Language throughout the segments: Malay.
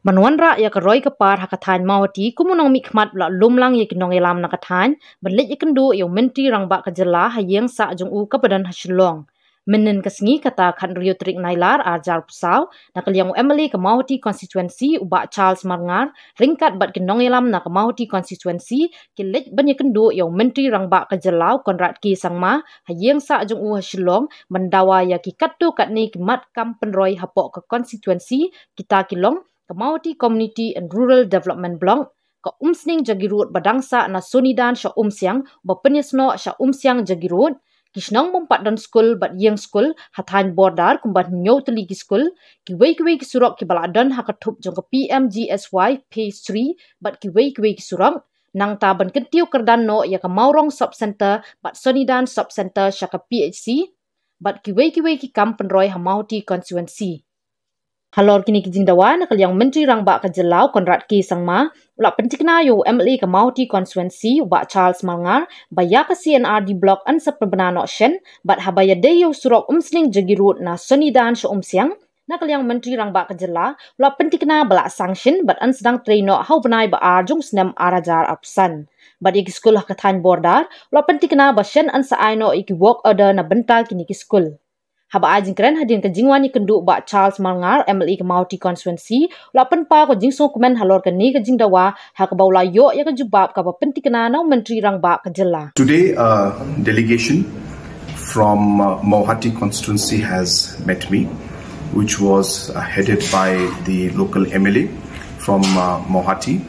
Manwanra ya ka roy ka par hakathan mawati kumunong mikmat la lumlang ya kinong elam nakathan banlit ya kendu ya menteri rangba ka jela hayeng sa jong u ka badan hasilong menen kasngi kata khan rio trik nailar ajar pusau nakalyang Emily ka mawati constituency uba Charles Marngar ringkat bat kinong elam na ka mawati constituency kilit ban ya kendu ya menteri rangba ka jela Konrad Ki Sangma hayeng sa jong u hasilong mandawa ya ki kattu katni kimat kam penroy hapok ka constituency kita kilong Mawati Community and Rural Development Block ka umsning jagirut badangsa na sunidan sya umsiang ba penyesno sya umsiang jagirut kisnang bompat dan school bat yang school hathan bordar kumbat nyo teli ki school ki wei ki surok ki baladan hakathup jong ka PMGSY phase 3 bat ki wei ki surok nang taban kentiu kerdan no ya ka maurong sub center bat sunidan sub center sya ka PHC bat ki wei ki kam penroy Mawati constituency. Halor kini kijing dawan kalyang menteri rangba ka jelau Konrad Ki Sangma ula pentikna yo MLA ka Mawati constituency uba Charles Marngar baya ka CNRD block an sa perbenano shen bat habaya deyo surok umsling jagirut na sonidan sya umsiang na kalyang menteri rangba ka jela ula pentikna bala sanction bat an sedang traino hau benai ba arjung snem arajar apsan bat iki skul hakathan bordar ula pentikna ba shen an sa aino iki work order na bental kini ki skul. Haba ajing keren hadin ke jingwani kendu ba Charles Marngar MLA ke Mawati constituency lapan pa ko jingso komen halor ke ni ke jingdawa ha ke baula yo ya ke jubab ka pentikna na menteri rangba ke jela. Today a delegation from Mawati constituency has met me, which was headed by the local MLA from Mawati,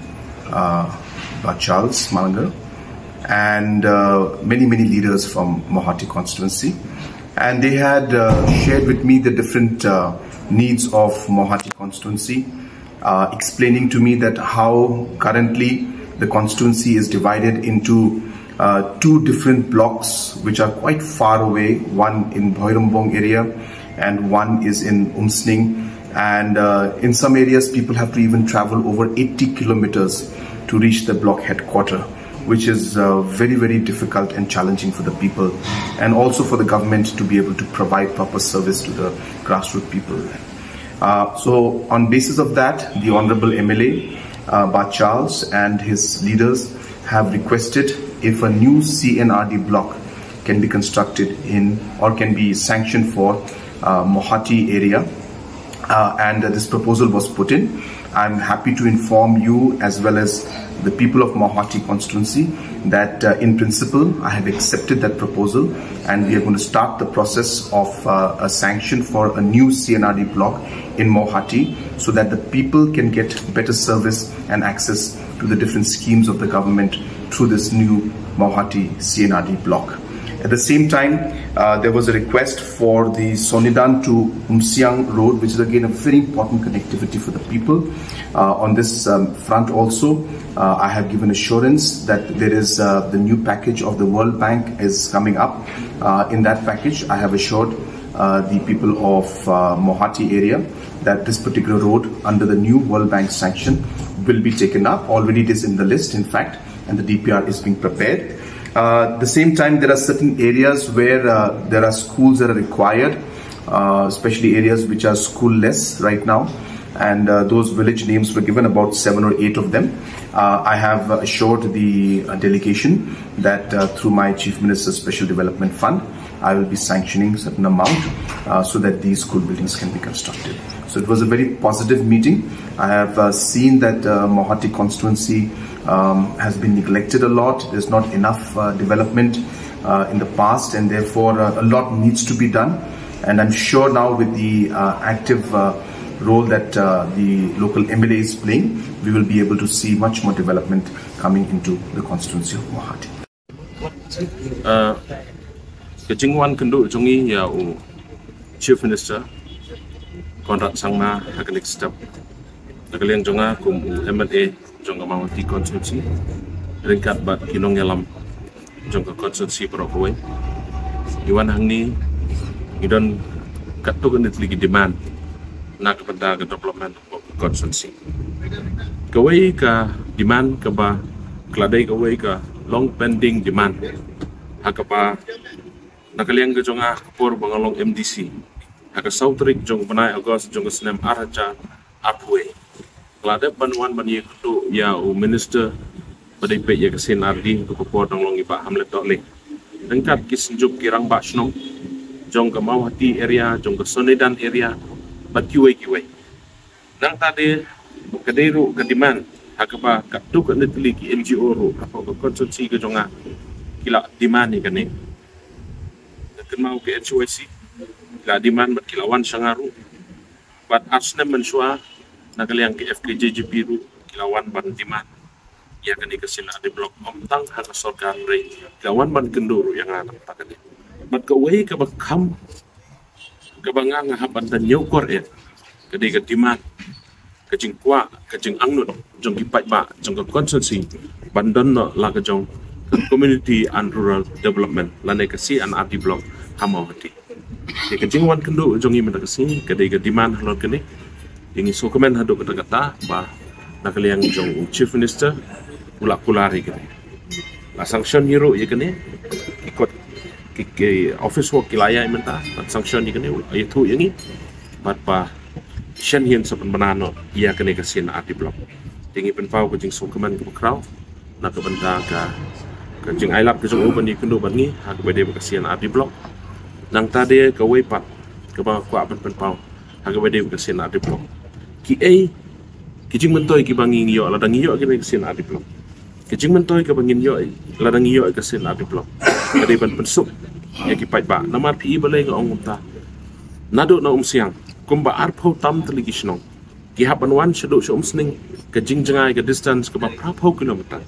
Charles Marngar, and many leaders from Mawati constituency. And they had shared with me the different needs of Mawati constituency, explaining to me that how currently the constituency is divided into two different blocks which are quite far away, one in Bhoirambong area and one is in Umsning, and in some areas people have to even travel over 80 kilometers to reach the block headquarters, which is very difficult and challenging for the people and also for the government to be able to provide proper service to the grassroots people. So on basis of that, the Honorable MLA, Charles and his leaders have requested if a new CNRD block can be constructed in or can be sanctioned for Mawati area, and this proposal was put in. I'm happy to inform you as well as the people of Mawati constituency that in principle I have accepted that proposal, and we are going to start the process of a sanction for a new CNRD block in Mawati so that the people can get better service and access to the different schemes of the government through this new Mawati CNRD block. At the same time, there was a request for the Sonidan to Umsiang road, which is again a very important connectivity for the people. On this front also, I have given assurance that there is the new package of the World Bank is coming up. In that package, I have assured the people of Mawati area that this particular road under the new World Bank sanction will be taken up. Already it is in the list, in fact, and the DPR is being prepared. At the same time, there are certain areas where there are schools that are required, especially areas which are school-less right now, and those village names were given, about 7 or 8 of them. I have assured the delegation that through my Chief Minister's Special Development Fund, I will be sanctioning certain amount so that these school buildings can be constructed. So it was a very positive meeting. I have seen that Mawati constituency has been neglected a lot. There's not enough development in the past, and therefore a lot needs to be done. And I'm sure now with the active role that the local MLA is playing, we will be able to see much more development coming into the constituency of Mawati. Kejingwan kendu jungi ya Chief Minister Konrad Sangma hakanik step nakalian jonga kum MLA jonga Mawati constituency ringkat bat kinong yalam jonga constituency Parokowe iwan hangni idon katugan lagi demand na kepada development constituency kawai ka demand ka ba kladai kawai ka long pending demand hakapa nakalian ke jonga kapur bangalong MDC haka sautrik jong panai agos jong senem araja apwe Kelada bantuan bani kutu ya minister pada ipek ya kesin ardi untuk kepor dong long iba hamlet doleh. Dengkat kisenjuk kirang basnong jong ke Mawati area jong ke Sonedan area bat kiwai. Nang tadi kediru kediman hakaba kaptu ke netili ki NGO ro apa ke konsorsi ke jonga kila diman ni kene. Kenal ke HOC kila diman bat kilawan sangaru bat asna mensua nakaliang ke FKJGP ru kilawan ban diman ya kini kesina di blok omtang hana sorgan rei kilawan ban kenduru yang anak takani bat kawai ke bakam ke bangang haban dan nyokor ya kedi ke diman kejing kwa kejing angnut jong kipat ba jong ke konsorsi bandon no la ke jong community and rural development lane kasi an arti blok Hamawati ke kejing wan kendu jong i mendakasi kedi ke diman halor kini ini sokomen hadu kata ba nakaliang jong chief minister ulak kulari kini la sanction hero ya kini ikut ke office work kilaya imenta sanction ya kini itu yang ini bat pa shen hian sapan banano ia kini kasin arti blok tingi penpau ke jing sokomen ke kraw nak benda ka jing ailap ke jong uban di kendo bangi ha ke bede kasian arti blok nang tade ke wepat ke ba kwa penpau ha ke bede kasian arti blok ki kijing mentoy ki banging yo ladang yo ki kesin adi blok kijing mentoy ki bangin yo ladang yo kesin adi blok kade ban pensuk ya ki pai ba namar pi balai nga ong ta nado na siang kumba arpho tam teligi snong ki hapan wan sedu sning kijing jengai ke distance ke ba prapho kilometer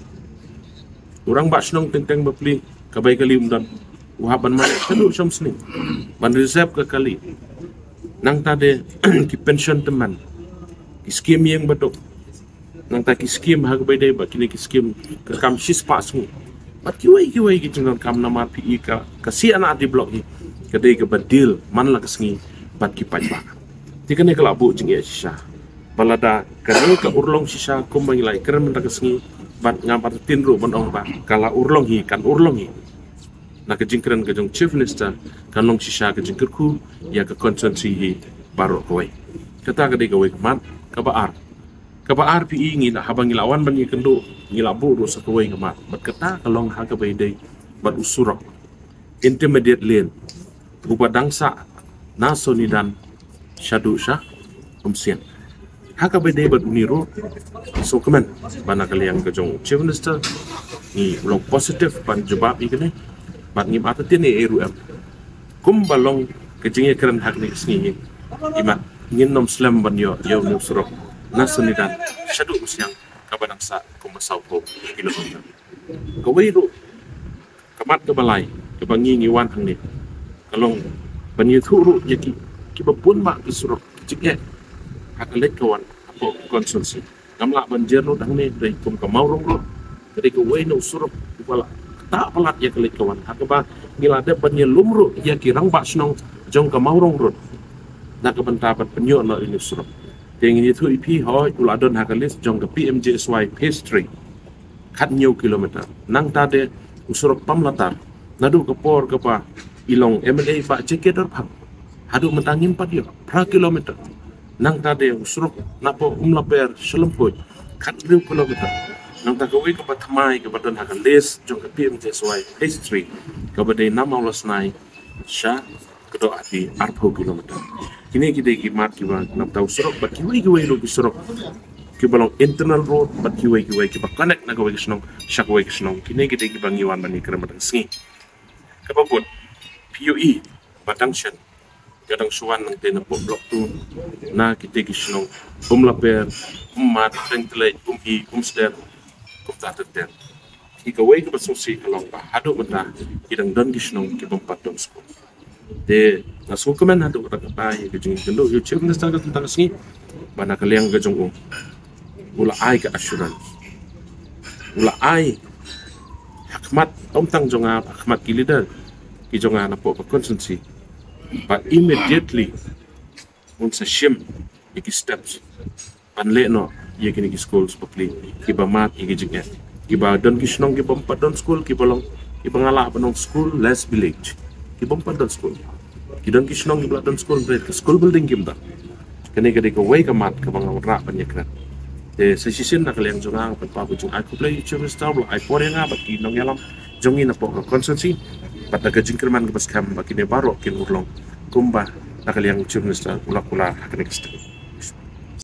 urang ba snong teng bapli ka bai kali umdan uhaban ma sedu sning ban reserve ke kali nang tade ki pension teman skim yang betul nang taki skim hak bay day ba kini skim ke kam sis pasmu bat kiwai gitu nang kam nama pi ka kasi ana di blok hi kadai ke badil man la kesngi bat ki pai ba tikane kala bu jing ya sisa balada kadai ke urlong sisa kum bangilai keren mendak kesngi bat ngampat tinru bonong ba kala urlong hi kan urlong hi na ke jingkren ke jong chief minister kan long sisa ke jingkerku ya ke konsensi hi baru koi kata kadai ke man kabaar pi ingin habang ilawan bang ikendo ngilabu ro sakawai ngamat bat kata kalong ha ka baydai bat usurok intermediate lane rupa dangsa nasonidan syadu syah umsien ha ka baydai bat uniro so kemen bana kaliang ke jong chief minister ni ulong positif ban jawab ikene bat ngim atatin ni rum kum balong kejingnya keren hak ni sngi imat ngin nom slam ban yo no surok nasunidan syadu usiang kabadang sa kumasau ko kilometer kawai ru kamat ke balai ke bangi ngiwan hang ni kalong banyi thuru yaki ki bapun ba ki surok jike hakalet kawan apo konsulsi gamla banjer no dang ni dai kum ka maurong ro jadi kawai no surok bala tak pelat ya kelet kawan hakaba ngilade banyi lumru ya kirang ba snong jong ka maurong ro nak bentapat penyo na ini surok tinggi itu ipi hoi uladon hakalis jong ke PMJSY phase 3 kat new kilometer nang tade usurok pamlatar nadu kepor kepa ilong MLA pak cekedar phang hadu mentangin 4 yo pra kilometer nang tade usurok napo umlaper selempoi kat 2 kilometer nang takawi kepa thamai kepa don hakalis jong ke PMJSY phase 3 kepada nama ulasnai sya kedo ati arpo kilometer kini kita kimat kiba nak tahu surok bat kiwai lo surok kibalong internal road bat kiwai kiba connect na kiwai kisnong shakwai kisnong kini kita kiba ngiwan bani kerematan sengi kapapun PUE batangsian kadang suan nang tenapo blok tu na kita kisnong umlaper umat tengtelai umhi umsder kumtater kikawai kiba sungsi kalong pa hadu benda kidang don kisnong kibang patong school de nasu kemen hadu kata pai ke jing kendo yo chief minister ka tentang sini bana kaliang ke jong ula ai ke assurance ula ai hakmat omtang jonga hakmat ki leader ki jonga na po consensi but immediately unsa shim iki steps panle no ye kini ki schools popli ki ba mat ki jing ki ba don ki snong ki pompa don school ki bolong ki bangala panong school less village ki bompa dan school ki don ki snong ki don school break school building kim da kene ke ko way ka mat ka bang ra panyekran de sesisin nakaliang jonga pa bujung aku play chief minister bla ai porenga baki nong yalam jongi na po constituency pat nagajing kerman ke paskam baki ne baro kin urlong kumba nakaliang chief minister kula kula haknek step